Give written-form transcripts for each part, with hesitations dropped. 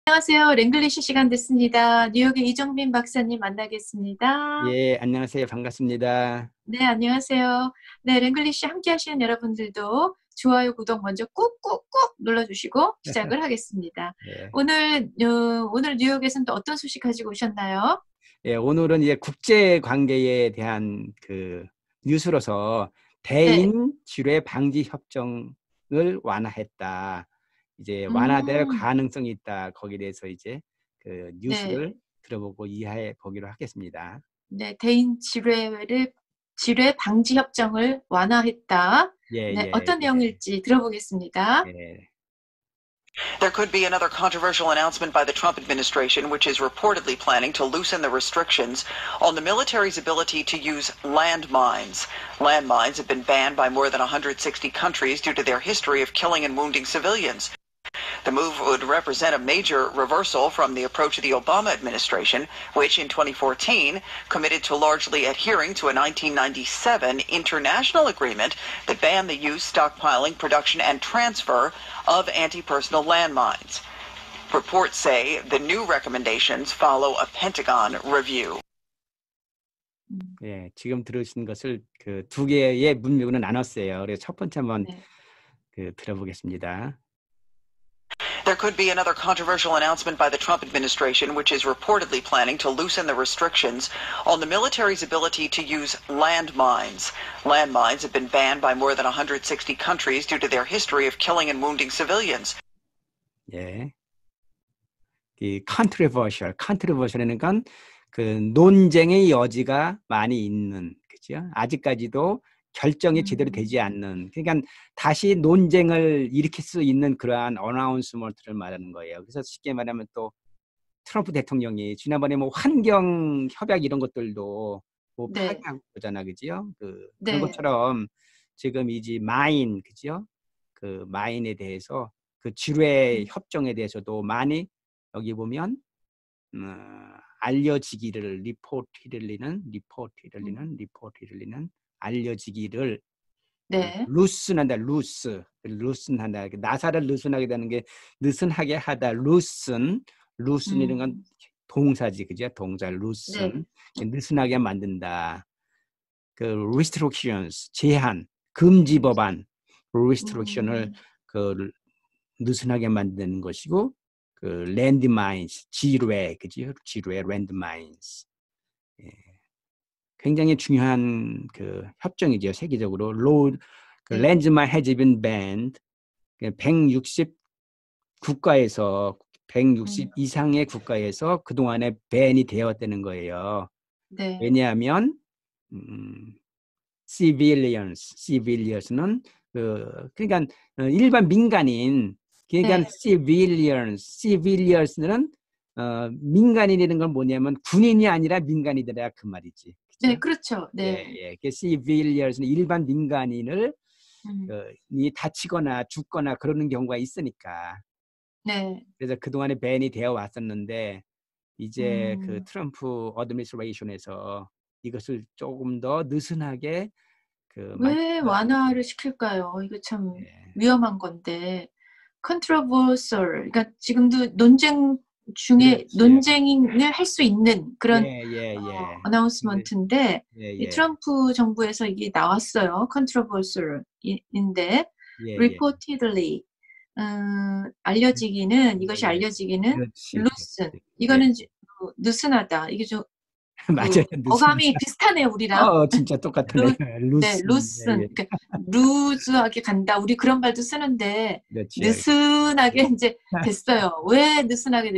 안녕하세요. 랭글리시 시간 됐습니다. 뉴욕의 이정민 박사님 만나겠습니다. 예, 안녕하세요. 반갑습니다. 네, 안녕하세요. 네, 랭글리시 함께 하시는 여러분들도 좋아요, 구독 먼저 꾹꾹꾹 눌러주시고 시작을 하겠습니다. 예, 오늘 뉴욕에서는 또 어떤 소식 가지고 오셨나요? 예, 오늘은 이제 국제 관계에 대한 그 뉴스로서 네. 대인 지뢰 방지 협정을 완화했다. 이제 완화될 음, 가능성이 있다. 거기에 대해서 이제 그 네. 뉴스를 들어보고 이해해 보기로 하겠습니다. 네, 지뢰 방지 협정을 완화했다. 예, 네, 예, 어떤 예, 내용일지 들어보겠습니다. 예. There could be another controversial announcement by the Trump administration, which is reportedly planning to loosen the restrictions on the military's ability to use landmines. Landmines have been banned by more than 160 countries due to their history of killing and wounding civilians. The move would represent a major reversal from the approach of the Obama administration, which in 2014 committed to largely adhering to a 1997 international agreement that banned the use, stockpiling, production, and transfer of anti-personnel landmines. Reports say the new recommendations follow a Pentagon review. 예, 지금 들으신 것을 그 두 개의 문맥으로 나눴어요. 그래서 첫 번째 한번 네. 그 들어보겠습니다. There could be another controversial announcement by the Trump administration, which is reportedly planning to loosen the restrictions on the military's ability to use landmines. Landmines have been banned by more than 160 countries due to their history of killing and wounding civilians. 예. 이 컨트로버셜이라는 건 그 논쟁의 여지가 많이 있는, 그죠? 아직까지도 결정이 제대로 되지 않는, 그러니까 다시 논쟁을 일으킬 수 있는 그러한 어나운스먼트를 말하는 거예요. 그래서 쉽게 말하면 또 트럼프 대통령이 지난번에 뭐 환경 협약 이런 것들도 뭐 네. 파기하고 그러잖아, 그죠? 그런 네. 것처럼 지금 이제 마인, 그죠? 그 마인에 대해서 그 지뢰 협정에 대해서도 많이 여기 보면 알려지기를 알려지기를 네. 루슨한다. 나사를 루슨하게 되는 게 느슨하게 하다. 루슨이라는 건 음, 동사지, 그죠? 동사 네. 루슨, 느슨하게 만든다. 그 restrictions, 제한, 금지 법안, restriction을 음, 그 느슨하게 만드는 것이고, 그 landmines, 지뢰, 그죠? 지뢰, landmines. 예. 굉장히 중요한 그 협정이죠, 세계적으로. 그 네. landmine has been banned. 160 국가에서, 160 음, 이상의 국가에서 그동안에 밴이 되었다는 거예요. 네. 왜냐하면 음, civilians는 그러니까 일반 민간인, 그러니까 네. civilians는 민간인이라는 건 뭐냐면 군인이 아니라 민간이더라 그 말이지, 네, 그죠? 그렇죠. 예, 네. 예. 그 civilians는 일반 민간인을 음, 이 다치거나 죽거나 그러는 경우가 있으니까. 네. 그래서 그동안에 밴이 되어 왔었는데 이제 그 음, 트럼프 어드미니스트레이션에서 이것을 조금 더 느슨하게 그 왜 완화를 시킬까요? 이거 참 예, 위험한 건데. controversial. 그러니까 지금도 논쟁 중에 그렇지. 논쟁을 할 수 있는 예, 그런 예, 예. 근데 어나운스먼트인데 예, 이 예. 트럼프 정부에서 이게 나왔어요. controversial인데 예, 예. reportedly 알려지기는 예, 이것이 예. 알려지기는 그렇지, loosen 그렇지. 예. 이거는 느슨하다. 이게 좀 맞아요. 어감이 느슨하다. 비슷하네요, 우리랑. 진짜 똑같으네. 루, 네, 루슨. 예, 예. 루슨, 그러니까 루즈하게 간다. 우리 그런 말도 쓰는데 그렇지. 느슨하게 예. 이제 됐어요. 왜 느슨하게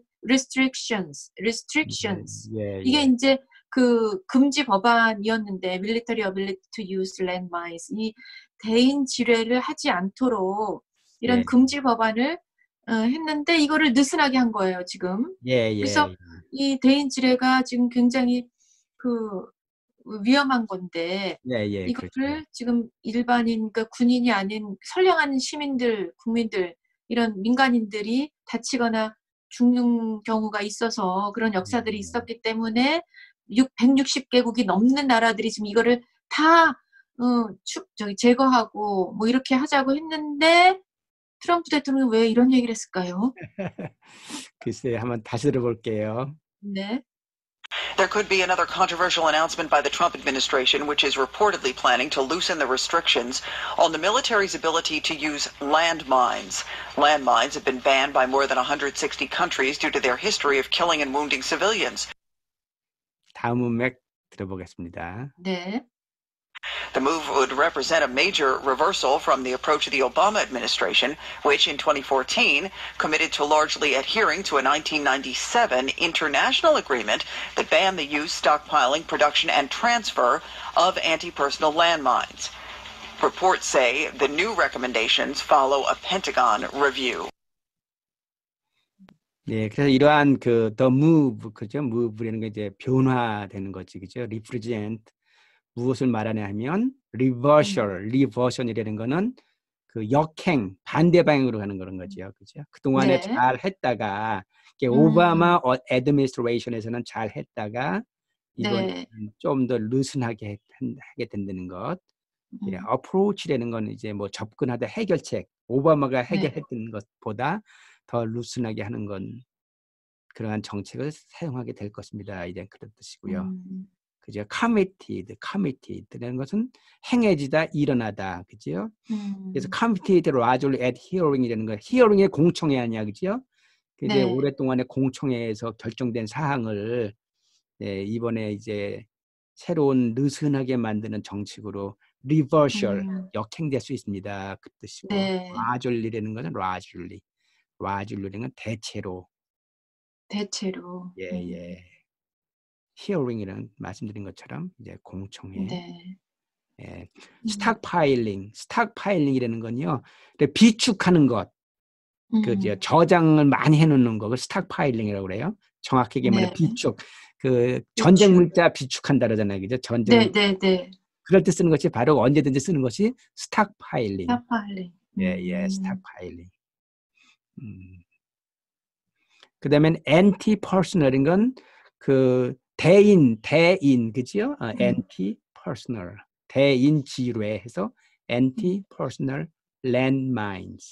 예, restrictions. 예, 이게 예. 이제 그 금지 법안이었는데 military ability to use landmines 이 대인 지뢰를 하지 않도록 이런 예, 금지 법안을 했는데 이거를 느슨하게 한 거예요, 지금. 예, 그래서 예. 이 대인 지뢰가 지금 굉장히 그 위험한 건데 예, 예. 그렇죠. 이거를 지금 일반인 그러니까 군인이 아닌 선량한 시민들, 국민들 이런 민간인들이 다치거나 죽는 경우가 있어서 그런 예, 역사들이 있었기 때문에 160개국이 넘는 나라들이 지금 이거를 다 제거하고 뭐 이렇게 하자고 했는데 트럼프 대통령이 왜 이런 얘기를 했을까요? 글쎄, 한번 다시 들어볼게요. 네. There could be another controversial announcement by the Trump administration, which is reportedly planning to loosen the restrictions on the military's ability to use landmines. Landmines have been banned by more than 160 countries due to their history of killing and wounding civilians. 다음 문맥 들어보겠습니다. 네. The move would represent a major reversal from the approach of the Obama administration, which in 2014 committed to largely adhering to a 1997 international agreement that banned the use, stockpiling, production, and transfer of anti-personnel landmines. Reports say the new recommendations follow a Pentagon review. 네, 그래서 이러한 그 the move, 그죠? move라는 게 이제 변화되는 거지, 그죠? represent 무엇을 말하냐 하면 reversion이라는 거는 그 역행, 반대 방향으로 가는 그런 거죠, 그죠? 그동안에 네. 잘 했다가 오바마 administration에서는 잘 했다가 이번 네. 좀 더 loosen하게 하게 된다는 것. approach라는 건 이제 뭐 접근하다 해결책, 오바마가 해결했던 것보다 더 loosen하게 하는 건 그러한 정책을 사용하게 될 것입니다. 이제 그런 뜻이고요. 그죠? committed라는 것은 행해지다, 일어나다, 그죠? 그래서 committed largely at hearing이라는 거, hearing의 공청회 아니야, 그죠? 이제 네. 오랫동안의 공청회에서 결정된 사항을 이번에 이제 새로운 느슨하게 만드는 정책으로 reversal, 역행될 수 있습니다. 그 뜻이고, 네. largely라는 것은 largely라는 건 대체로. 예. 히어링이라는 말씀드린 것처럼 이제 공청회. 네. 예. 스탁파일링이라는 건요. 비축하는 것. 그 저장을 많이 해놓는 거, 그걸 스탁파일링이라고 그래요. 정확하게 말하면 비축. 그 전쟁 물자 비축한다 그러잖아요, 그죠? 전쟁. 네. 그럴 때 쓰는 것이 바로 언제든지 쓰는 것이 스탁파일링. 스탁파일링. 예, 스탁파일링. 그다음에 anti-personal인 건 그 대인, 그죠? anti-personal, 대인 지뢰해서 anti-personal landmines.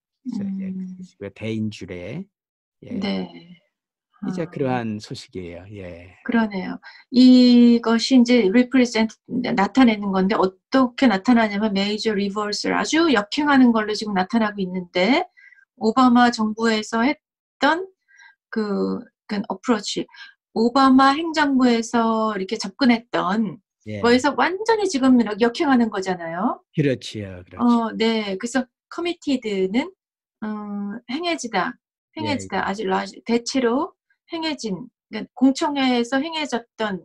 대인 지뢰. 예. 네. 이제 그러한 소식이에요. 예. 그러네요. 이것이 이제 represent 나타내는 건데 어떻게 나타나냐면 major reversal, 아주 역행하는 걸로 지금 나타나고 있는데 오바마 정부에서 했던 그 어프로치, 오바마 행정부에서 이렇게 접근했던 거에서 완전히 지금 역행하는 거잖아요. 그렇지요. 네. 그래서 committed는 행해지다, 아주 대체로 행해진, 그러니까 공청회에서 행해졌던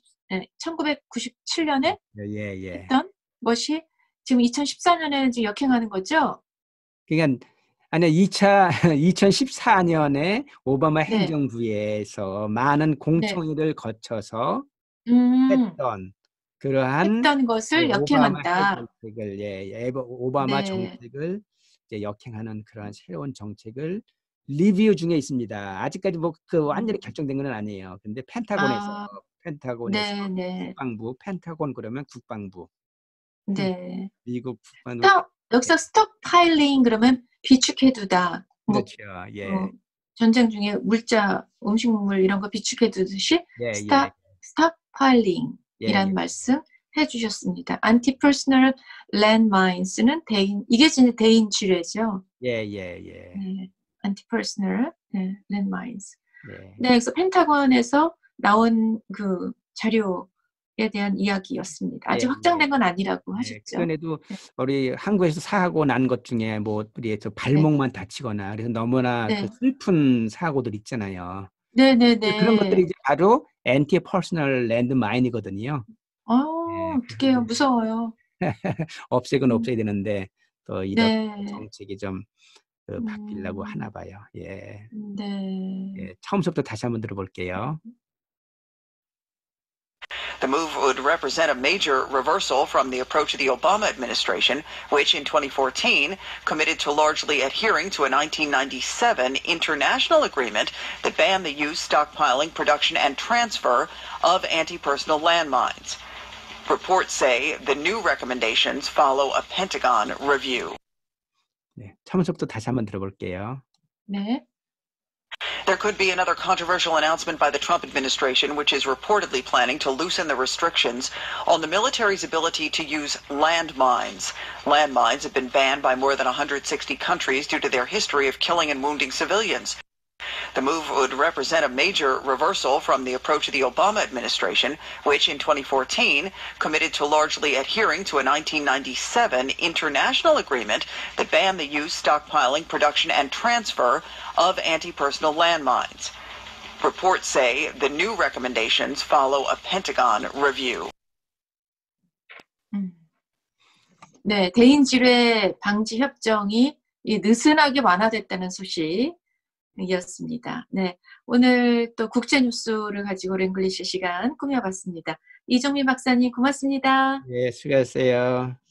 1997년에 했던 것이 지금 2014년에는 지금 역행하는 거죠. 그러니까 아니 2014년에 오바마 행정부에서 많은 공청회를 거쳐서 했던 그러한 것을 역행한다. 오바마 정책을 이제 역행하는 그러한 새로운 정책을 리뷰 중에 있습니다. 아직까지 뭐 그 완전히 결정된 건 아니에요. 근데 펜타곤에서 국방부, 펜타곤 그러면 국방부. 네. 미국 국방부. 여기서 스톡파일링 그러면 비축해두다. 그렇죠. 예. 전쟁 중에 물자, 음식물 이런 거 비축해두듯이 스톡파일링이라는 말씀 해주셨습니다. anti-personnel landmines는 이게 진짜 대인 지뢰죠. 예. 네, anti-personnel landmines. 네, 그래서 펜타곤에서 나온 그 자료에 대한 이야기였습니다. 아직 확정된 건 아니라고 하셨죠. 그전에도 우리 한국에서 사고 난 것 중에 뭐 우리 발목만 다치거나 그래서 너무나 그 슬픈 사고들 있잖아요. 네네네. 그런 것들이 이제 바로 anti-personnel landmine이거든요. 어떡해요. 무서워요. 없애긴 없애야 되는데 또 이런 정책이 좀 바뀌려고 하나 봐요. 예. 예. 처음부터 다시 한번 들어볼게요. The move would represent a major reversal from the approach of the Obama administration, which in 2014 committed to largely adhering to a 1997 international agreement that banned the use, stockpiling, production, and transfer of anti-personnel landmines. Reports say the new recommendations follow a Pentagon review. 네. 처음부터 다시 한번 들어볼게요. 네. There could be another controversial announcement by the Trump administration, which is reportedly planning to loosen the restrictions on the military's ability to use landmines. Landmines have been banned by more than 160 countries due to their history of killing and wounding civilians. The move would represent a major reversal from the approach of the Obama administration, which in 2014 committed to largely adhering to a 1997 international agreement that banned the use, stockpiling, production, and transfer of anti-personnel landmines. Reports say the new recommendations follow a Pentagon review. 네, 대인지뢰 방지 협정이 느슨하게 완화됐다는 소식이었습니다. 네, 오늘 또 국제 뉴스를 가지고 랭글리시 시간 꾸며봤습니다. 이종민 박사님 고맙습니다. 예, 수고하세요.